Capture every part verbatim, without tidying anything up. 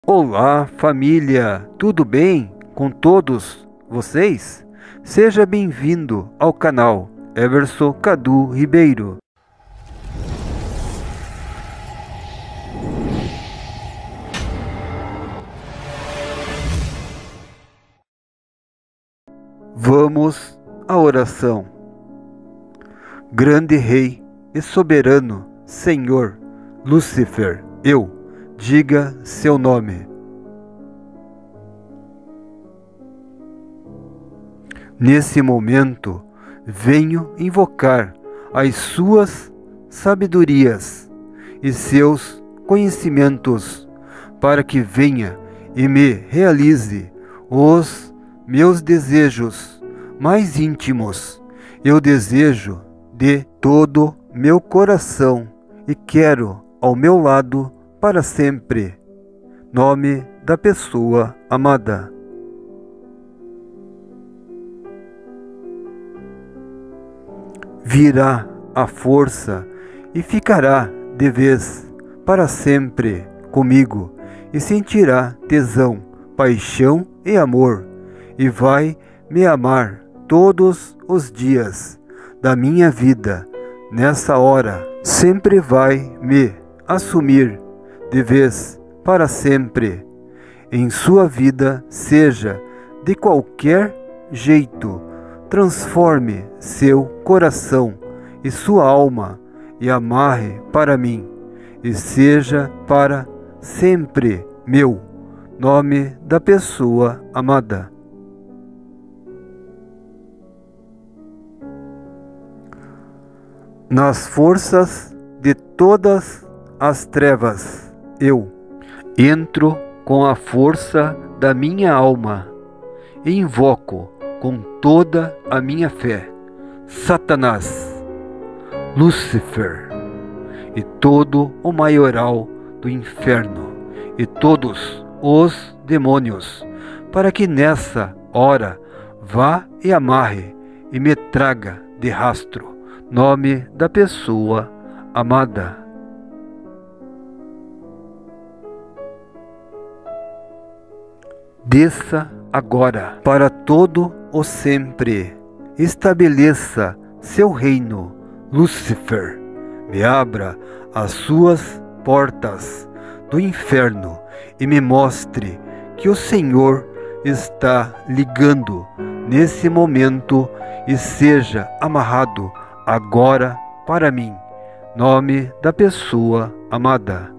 Olá, família! Tudo bem com todos vocês? Seja bem-vindo ao canal Everson Cadu Ribeiro. Vamos à oração. Grande Rei e Soberano Senhor Lúcifer, eu, diga seu nome. Nesse momento, venho invocar as suas sabedorias e seus conhecimentos para que venha e me realize os meus desejos mais íntimos. Eu desejo de todo meu coração e quero ao meu lado para sempre. Nome da pessoa amada. Virá a força e ficará de vez para sempre comigo e sentirá tesão, paixão e amor e vai me amar todos os dias da minha vida. Nessa hora sempre vai me assumir de vez para sempre em sua vida, seja de qualquer jeito. Transforme seu coração e sua alma e amarre para mim e seja para sempre meu. Nome da pessoa amada. Nas forças de todas as trevas, eu entro com a força da minha alma e invoco com toda a minha fé Satanás, Lúcifer e todo o maioral do inferno e todos os demônios, para que nessa hora vá e amarre e me traga de rastro. Nome da pessoa amada. Desça agora para todo o sempre. Estabeleça seu reino, Lúcifer. Me abra as suas portas do inferno e me mostre que o Senhor está ligando nesse momento e seja amarrado agora para mim. Nome da pessoa amada.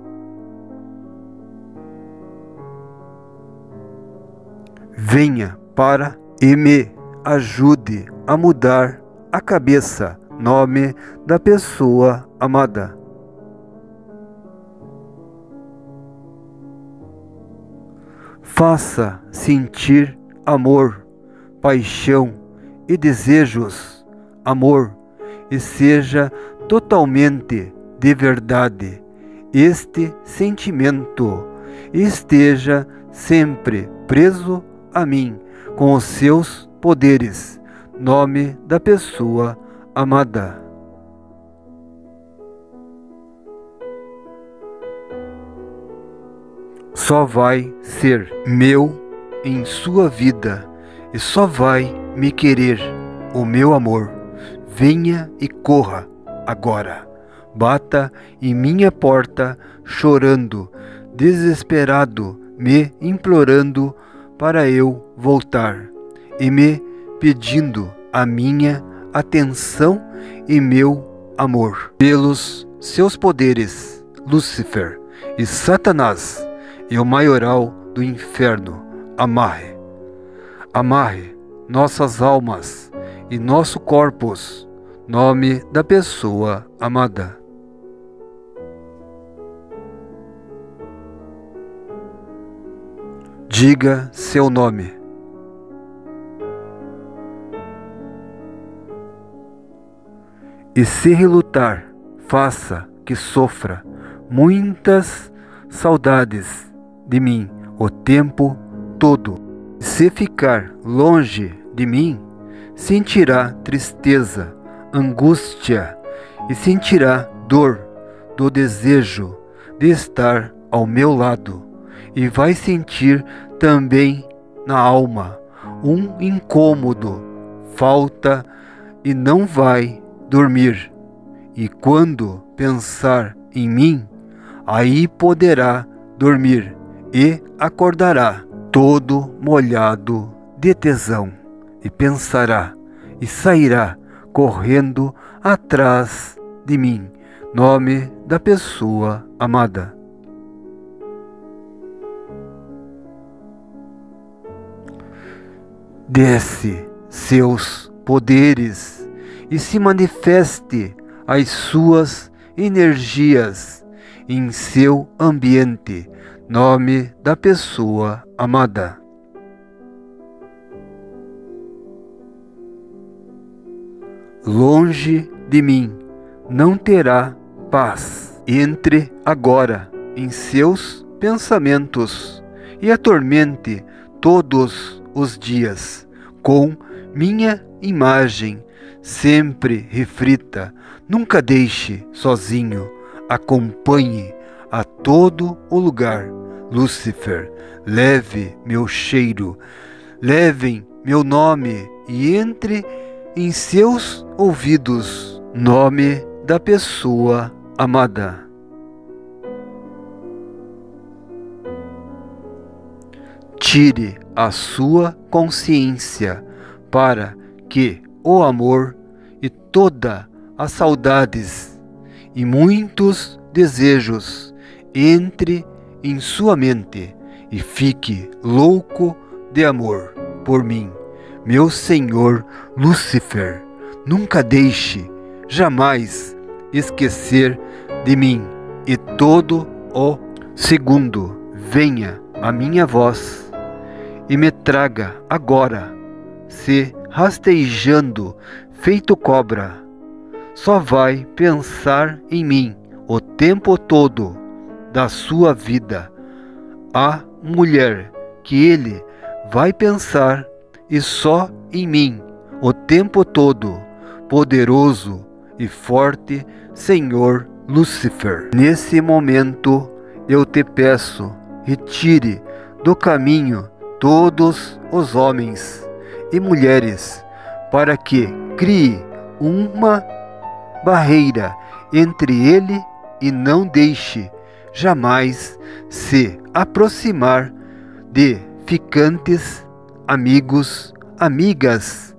Venha para e me ajude a mudar a cabeça. Nome da pessoa amada. Faça sentir amor, paixão e desejos, amor, e seja totalmente de verdade este sentimento e esteja sempre preso a mim com os seus poderes. Nome da pessoa amada. Só vai ser meu em sua vida e só vai me querer o meu amor. Venha e corra agora. Bata em minha porta chorando, desesperado, me implorando para eu voltar e me pedindo a minha atenção e meu amor. Pelos seus poderes, Lúcifer e Satanás e o maioral do inferno, amarre, amarre nossas almas e nosso corpos. Nome da pessoa amada. Diga seu nome. E se relutar, faça que sofra muitas saudades de mim o tempo todo. Se ficar longe de mim, sentirá tristeza, angústia e sentirá dor do desejo de estar ao meu lado e vai sentir também na alma um incômodo, falta e não vai dormir. E quando pensar em mim, aí poderá dormir e acordará todo molhado de tesão e pensará e sairá correndo atrás de mim, nome da pessoa amada. Desce seus poderes e se manifeste as suas energias em seu ambiente, nome da pessoa amada. Longe de mim não terá paz. Entre agora em seus pensamentos e atormente todos os dias com minha imagem sempre reflita. Nunca deixe sozinho, acompanhe a todo o lugar. Lúcifer, leve meu cheiro, levem meu nome e entre em seus ouvidos, nome da pessoa amada. Tire a sua consciência para que o amor e toda as saudades e muitos desejos entre em sua mente e fique louco de amor por mim, meu Senhor Lúcifer. Nunca deixe jamais esquecer de mim e todo o segundo venha a minha voz e me traga agora, se rastejando feito cobra. Só vai pensar em mim o tempo todo da sua vida. A mulher que ele vai pensar e só em mim o tempo todo, poderoso e forte Senhor Lúcifer. Nesse momento eu te peço, retire do caminho todos os homens e mulheres, para que crie uma barreira entre ele e não deixe jamais se aproximar de ficantes, amigos, amigas,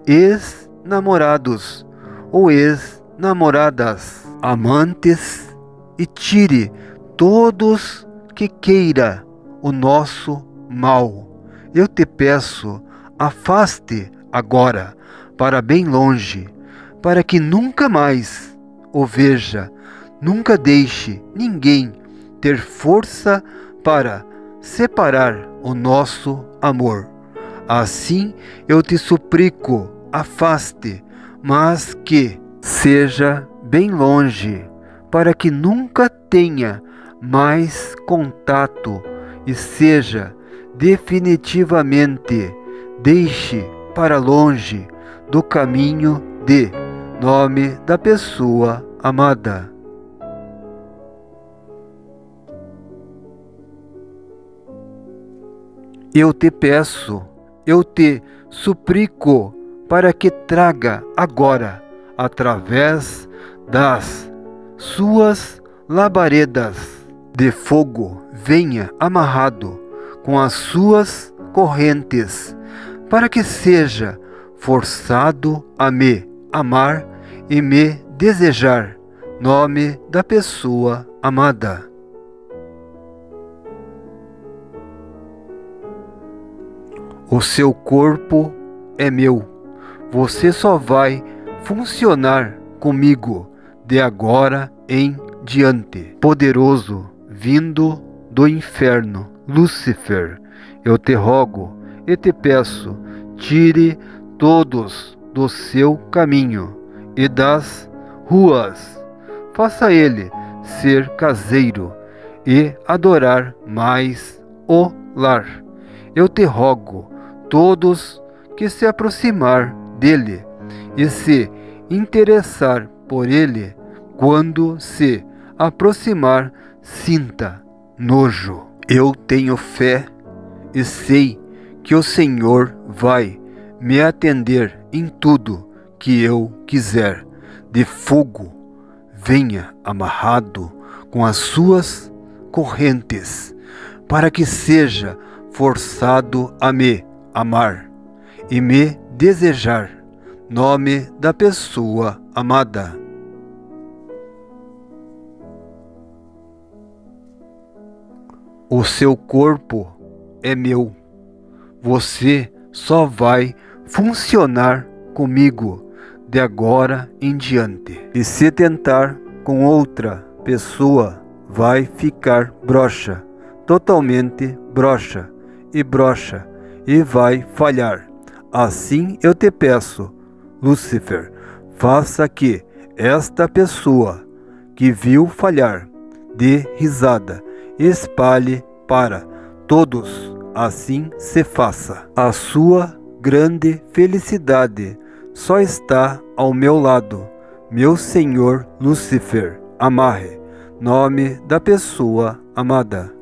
ex-namorados ou ex-namoradas, amantes, e tire todos que queira o nosso mal. Eu te peço, afaste agora para bem longe, para que nunca mais o veja. Nunca deixe ninguém ter força para separar o nosso amor. Assim eu te suplico, afaste, mas que seja bem longe, para que nunca tenha mais contato e seja definitivamente deixe para longe do caminho de nome da pessoa amada. Eu te peço, eu te suplico para que traga agora, através das suas labaredas de fogo, venha amarrado com as suas correntes, para que seja forçado a me amar e me desejar, nome da pessoa amada. O seu corpo é meu, você só vai funcionar comigo de agora em diante. Poderoso, vindo do inferno, Lúcifer, eu te rogo e te peço, tire todos do seu caminho e das ruas. Faça ele ser caseiro e adorar mais o lar. Eu te rogo, todos que se aproximar dele e se interessar por ele, quando se aproximar, sinta nojo Eu tenho fé e sei que o Senhor vai me atender em tudo que eu quiser. De fogo venha amarrado com as suas correntes, para que seja forçado a me amar e me desejar. Nome da pessoa amada. O seu corpo é meu. Você só vai funcionar comigo de agora em diante. E se tentar com outra pessoa, vai ficar broxa, totalmente broxa e broxa, e vai falhar. Assim eu te peço, Lúcifer, faça que esta pessoa que viu falhar dê risada, espalhe para todos, assim se faça. A sua grande felicidade só está ao meu lado, meu Senhor Lúcifer. Amarre, nome da pessoa amada.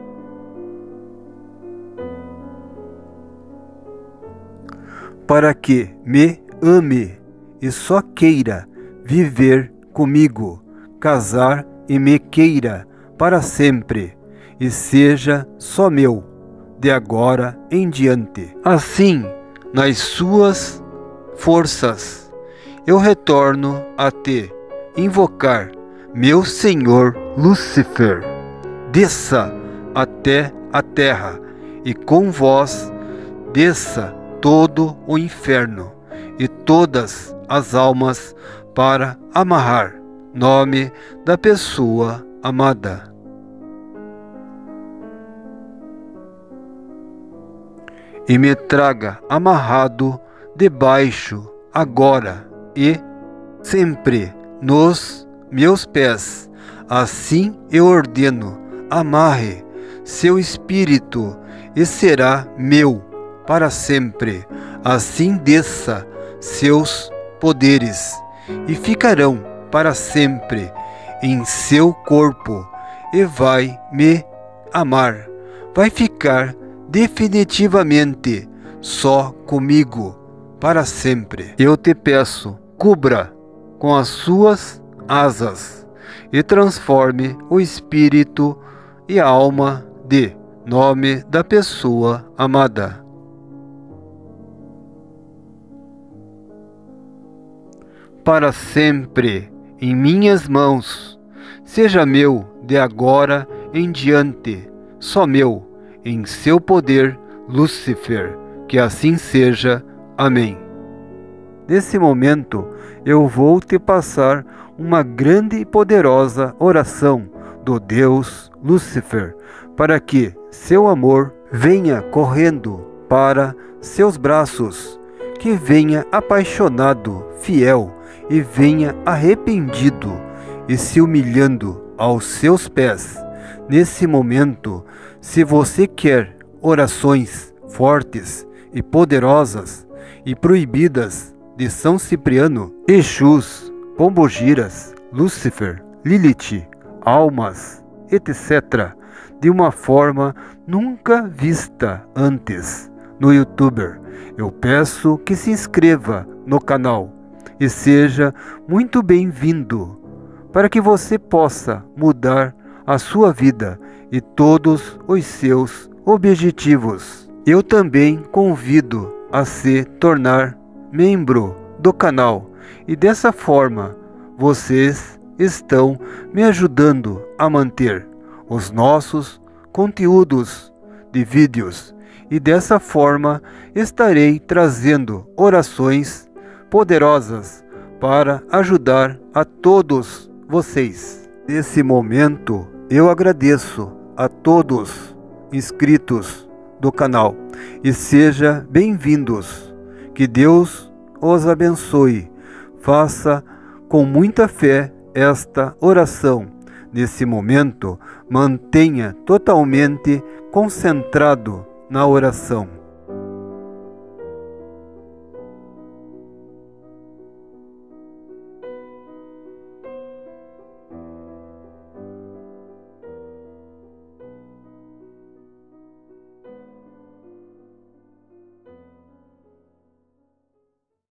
Para que me ame e só queira viver comigo, casar e me queira para sempre, e seja só meu, de agora em diante. Assim, nas suas forças, eu retorno a te invocar, meu Senhor Lúcifer. Desça até a terra, e com vós desça todo o inferno e todas as almas para amarrar. Nome da pessoa amada. E me traga amarrado debaixo, agora e sempre, nos meus pés. Assim eu ordeno, amarre seu espírito e será meu para sempre. Assim desça seus poderes e ficarão para sempre em seu corpo, e vai me amar. Vai ficar definitivamente só comigo para sempre. Eu te peço, cubra com as suas asas e transforme o espírito e a alma de nome da pessoa amada. Para sempre em minhas mãos, seja meu de agora em diante, só meu, em seu poder, Lúcifer, que assim seja. Amém. Nesse momento, eu vou te passar uma grande e poderosa oração do Deus Lúcifer, para que seu amor venha correndo para seus braços, que venha apaixonado, fiel, e venha arrependido e se humilhando aos seus pés. Nesse momento, se você quer orações fortes e poderosas e proibidas de São Cipriano, Exus, Pombogiras, Lúcifer, Lilith, almas, etcétera, de uma forma nunca vista antes no YouTube, eu peço que se inscreva no canal e seja muito bem-vindo, para que você possa mudar a sua vida e todos os seus objetivos. Eu também convido a se tornar membro do canal, e dessa forma vocês estão me ajudando a manter os nossos conteúdos de vídeos, e dessa forma estarei trazendo orações poderosas para ajudar a todos vocês. Nesse momento, eu agradeço a todos inscritos do canal e sejam bem-vindos. Que Deus os abençoe. Faça com muita fé esta oração. Nesse momento, mantenha totalmente concentrado na oração.